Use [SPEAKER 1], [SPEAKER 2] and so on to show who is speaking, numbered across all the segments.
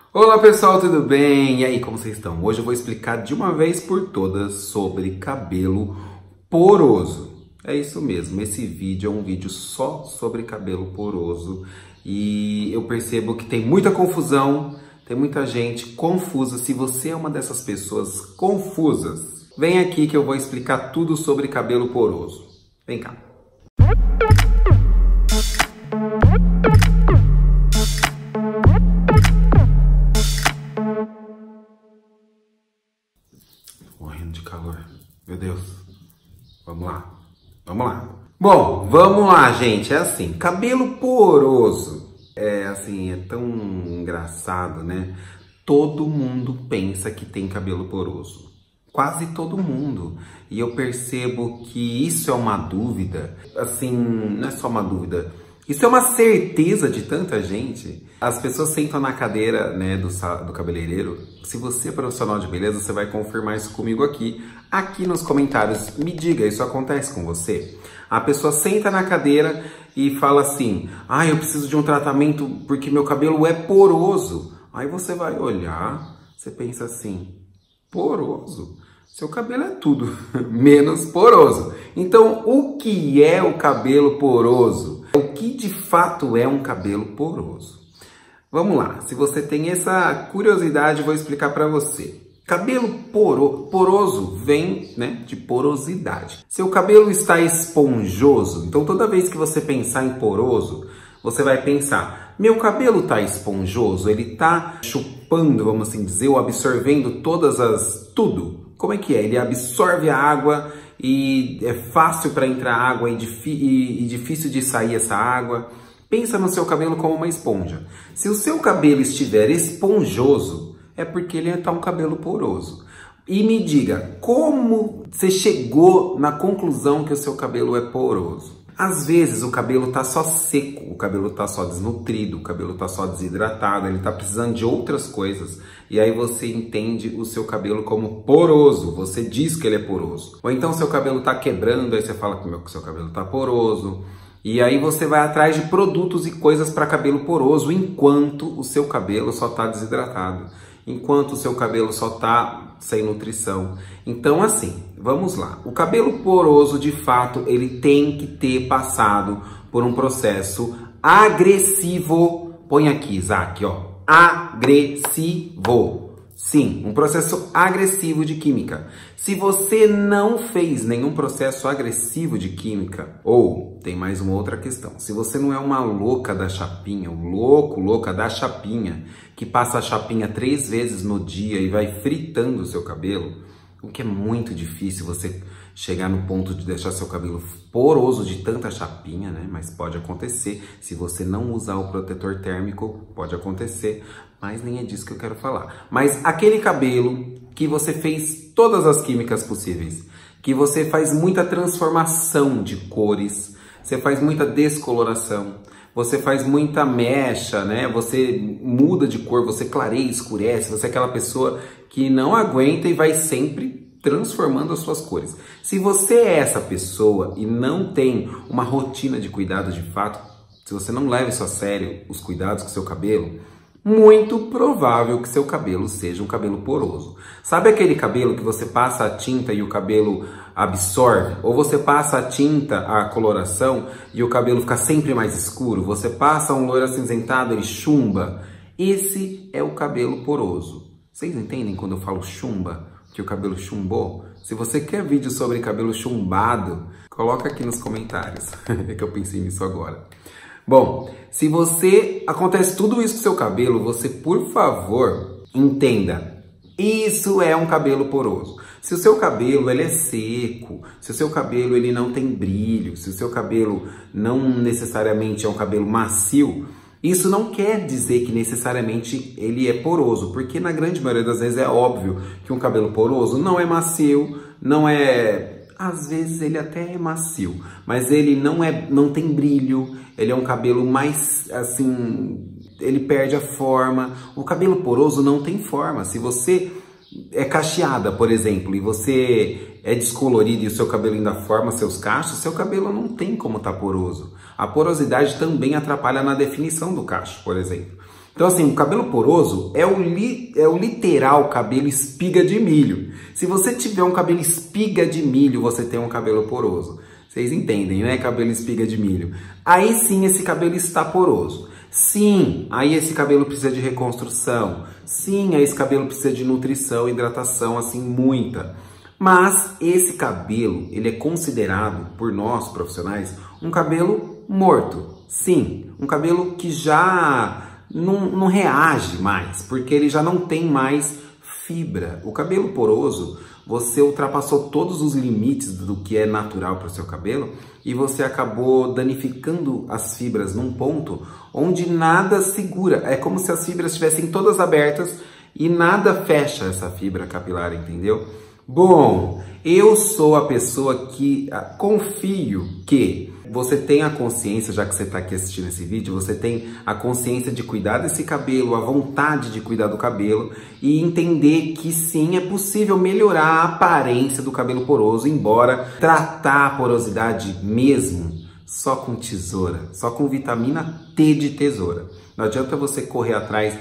[SPEAKER 1] Olá pessoal, tudo bem? E aí, como vocês estão? Hoje eu vou explicar de uma vez por todas sobre cabelo poroso. É isso mesmo, esse vídeo é um vídeo só sobre cabelo poroso e eu percebo que tem muita confusão, tem muita gente confusa. Se você é uma dessas pessoas confusas, vem aqui que eu vou explicar tudo sobre cabelo poroso. Vem cá. Morrendo de calor. Meu Deus. Vamos lá. Vamos lá. Bom, vamos lá, gente. É assim, cabelo poroso. É assim, é tão engraçado, né? Todo mundo pensa que tem cabelo poroso. Quase todo mundo. E eu percebo que isso é uma dúvida. Assim, não é só uma dúvida. Isso é uma certeza de tanta gente. As pessoas sentam na cadeira, né, do cabeleireiro. Se você é profissional de beleza, você vai confirmar isso comigo aqui. Aqui nos comentários, me diga, isso acontece com você? A pessoa senta na cadeira e fala assim: ah, eu preciso de um tratamento porque meu cabelo é poroso. Aí você vai olhar, você pensa assim: poroso? Seu cabelo é tudo menos poroso. Então, o que é o cabelo poroso? O que de fato é um cabelo poroso? Vamos lá, se você tem essa curiosidade, eu vou explicar para você. Cabelo poroso vem, né, de porosidade. Seu cabelo está esponjoso, então toda vez que você pensar em poroso, você vai pensar: meu cabelo está esponjoso, ele está chupando, vamos assim dizer, ou absorvendo tudo. Como é que é? Ele absorve a água e é fácil para entrar água e difícil de sair essa água. Pensa no seu cabelo como uma esponja. Se o seu cabelo estiver esponjoso, é porque ele está um cabelo poroso. E me diga, como você chegou na conclusão que o seu cabelo é poroso? Às vezes o cabelo está só seco, o cabelo está só desnutrido, o cabelo está só desidratado, ele está precisando de outras coisas. E aí você entende o seu cabelo como poroso, você diz que ele é poroso. Ou então seu cabelo está quebrando, aí você fala que o seu cabelo está poroso. E aí você vai atrás de produtos e coisas para cabelo poroso, enquanto o seu cabelo só está desidratado, enquanto o seu cabelo só está sem nutrição. Então assim, vamos lá. O cabelo poroso, de fato, ele tem que ter passado por um processo agressivo. Põe aqui, Isaac, ó. Agressivo. Sim, um processo agressivo de química. Se você não fez nenhum processo agressivo de química, ou tem mais uma outra questão, se você não é uma louca da chapinha, louca da chapinha, que passa a chapinha 3 vezes no dia e vai fritando o seu cabelo, o que é muito difícil você chegar no ponto de deixar seu cabelo poroso de tanta chapinha, né? Mas pode acontecer. Se você não usar o protetor térmico, pode acontecer. Mas nem é disso que eu quero falar. Mas aquele cabelo que você fez todas as químicas possíveis, que você faz muita transformação de cores, você faz muita descoloração, você faz muita mecha, né? Você muda de cor, você clareia, escurece, você é aquela pessoa que não aguenta e vai sempre transformando as suas cores. Se você é essa pessoa e não tem uma rotina de cuidado de fato, se você não leva isso a sério, os cuidados com seu cabelo, muito provável que seu cabelo seja um cabelo poroso. Sabe aquele cabelo que você passa a tinta e o cabelo absorve? Ou você passa a tinta, a coloração, e o cabelo fica sempre mais escuro? Você passa um loiro acinzentado e chumba? Esse é o cabelo poroso. Vocês entendem quando eu falo chumba? Que o cabelo chumbou? Se você quer vídeo sobre cabelo chumbado, coloca aqui nos comentários. É que eu pensei nisso agora. Bom, se você acontece tudo isso com seu cabelo, você, por favor, entenda: isso é um cabelo poroso. Se o seu cabelo ele é seco, se o seu cabelo ele não tem brilho, se o seu cabelo não necessariamente é um cabelo macio, isso não quer dizer que necessariamente ele é poroso, porque na grande maioria das vezes é óbvio que um cabelo poroso não é macio, não é... Às vezes ele até é macio, mas ele não tem brilho, ele é um cabelo mais, assim, ele perde a forma. O cabelo poroso não tem forma. Se você é cacheada, por exemplo, e você é descolorido e o seu cabelo ainda forma seus cachos, seu cabelo não tem como estar poroso. A porosidade também atrapalha na definição do cacho, por exemplo. Então assim, o cabelo poroso é o literal cabelo espiga de milho. Se você tiver um cabelo espiga de milho, você tem um cabelo poroso. Vocês entendem, né? Cabelo espiga de milho. Aí sim esse cabelo está poroso. Sim, aí esse cabelo precisa de reconstrução. Sim, aí esse cabelo precisa de nutrição, hidratação, assim, muita. Mas esse cabelo, ele é considerado por nós profissionais um cabelo morto. Sim, um cabelo que já não reage mais, porque ele já não tem mais fibra. O cabelo poroso, você ultrapassou todos os limites do que é natural para o seu cabelo e você acabou danificando as fibras num ponto onde nada segura. É como se as fibras estivessem todas abertas e nada fecha essa fibra capilar, entendeu? Bom, eu sou a pessoa que confio que você tem a consciência, já que você está aqui assistindo esse vídeo, você tem a consciência de cuidar desse cabelo, a vontade de cuidar do cabelo e entender que sim, é possível melhorar a aparência do cabelo poroso, embora tratar a porosidade mesmo só com tesoura, só com vitamina T de tesoura. Não adianta você correr atrás,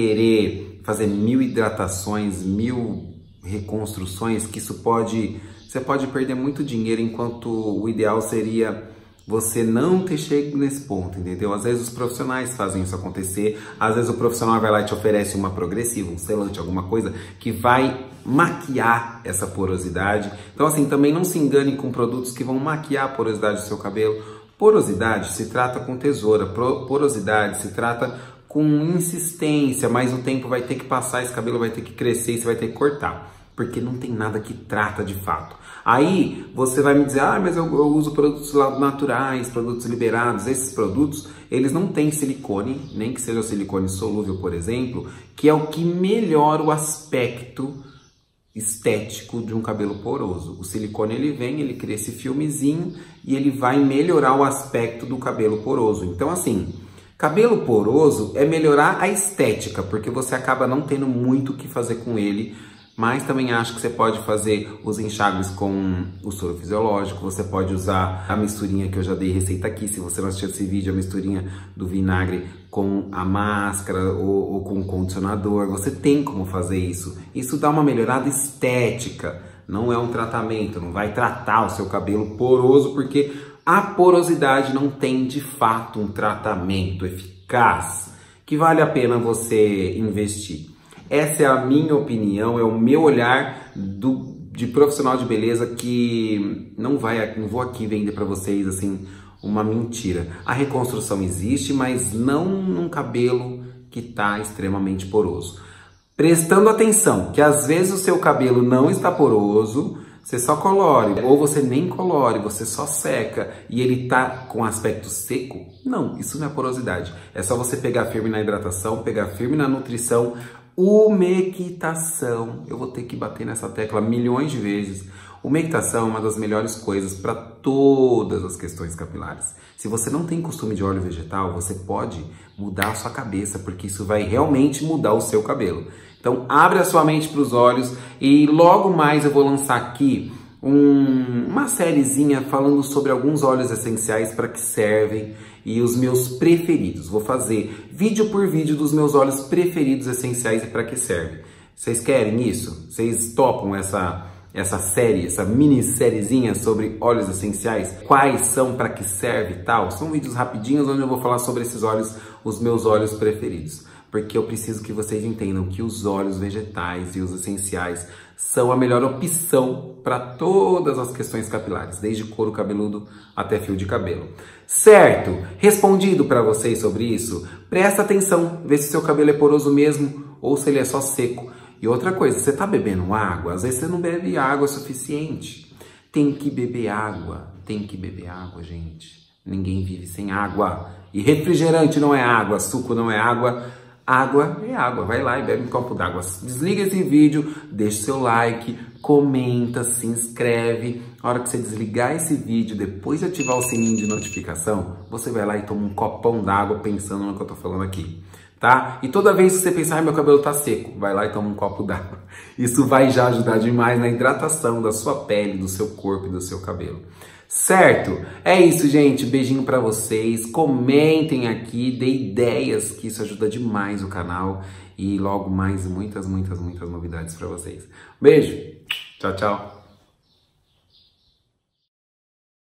[SPEAKER 1] querer fazer 1000 hidratações, 1000 reconstruções, que isso você pode perder muito dinheiro, enquanto o ideal seria você não ter chegado nesse ponto, entendeu? Às vezes os profissionais fazem isso acontecer, às vezes o profissional vai lá e te oferece uma progressiva, um selante, alguma coisa que vai maquiar essa porosidade. Então assim, também não se engane com produtos que vão maquiar a porosidade do seu cabelo. Porosidade se trata com tesoura, porosidade se trata com insistência, mas o tempo vai ter que passar, esse cabelo vai ter que crescer e você vai ter que cortar, porque não tem nada que trata de fato. Aí você vai me dizer, mas eu uso produtos naturais, produtos liberados. Esses produtos, eles não têm silicone, nem que seja silicone solúvel, por exemplo, que é o que melhora o aspecto estético de um cabelo poroso. O silicone, ele vem, ele cria esse filmezinho e ele vai melhorar o aspecto do cabelo poroso. Então assim, cabelo poroso é melhorar a estética, porque você acaba não tendo muito o que fazer com ele. Mas também acho que você pode fazer os enxágues com o soro fisiológico, você pode usar a misturinha que eu já dei receita aqui, se você não assistiu esse vídeo, a misturinha do vinagre com a máscara ou com o condicionador, você tem como fazer isso. Isso dá uma melhorada estética, não é um tratamento, não vai tratar o seu cabelo poroso, porque a porosidade não tem de fato um tratamento eficaz que vale a pena você investir. Essa é a minha opinião, é o meu olhar de profissional de beleza, que não vou aqui vender para vocês assim uma mentira. A reconstrução existe, mas não num cabelo que está extremamente poroso. Prestando atenção que às vezes o seu cabelo não está poroso, você só colore, ou você nem colore, você só seca e ele tá com aspecto seco. Não, isso não é porosidade. É só você pegar firme na hidratação, pegar firme na nutrição. Umectação, eu vou ter que bater nessa tecla milhões de vezes. Umectação é uma das melhores coisas para todas as questões capilares. Se você não tem costume de óleo vegetal, você pode mudar a sua cabeça, porque isso vai realmente mudar o seu cabelo. Então abre a sua mente para os olhos e logo mais eu vou lançar aqui uma sériezinha falando sobre alguns óleos essenciais, para que servem, e os meus preferidos. Vou fazer vídeo por vídeo dos meus óleos preferidos essenciais e para que servem. Vocês querem isso? Vocês topam essa série, essa minissériezinha sobre óleos essenciais? Quais são, para que serve e tal? São vídeos rapidinhos onde eu vou falar sobre esses óleos, os meus óleos preferidos. Porque eu preciso que vocês entendam que os óleos vegetais e os essenciais são a melhor opção para todas as questões capilares, desde couro cabeludo até fio de cabelo. Certo? Respondido para vocês sobre isso? Presta atenção, vê se seu cabelo é poroso mesmo ou se ele é só seco. E outra coisa, você está bebendo água? Às vezes você não bebe água suficiente. Tem que beber água, gente. Ninguém vive sem água. E refrigerante não é água, suco não é água. Água é água, vai lá e bebe um copo d'água. Desliga esse vídeo, deixa seu like, comenta, se inscreve. A hora que você desligar esse vídeo, depois de ativar o sininho de notificação, você vai lá e toma um copão d'água pensando no que eu tô falando aqui, tá? E toda vez que você pensar, meu cabelo tá seco, vai lá e toma um copo d'água. Isso vai já ajudar demais na hidratação da sua pele, do seu corpo e do seu cabelo. Certo? É isso, gente. Beijinho pra vocês. Comentem aqui, dê ideias, que isso ajuda demais o canal. E logo mais muitas novidades pra vocês. Beijo. Tchau, tchau.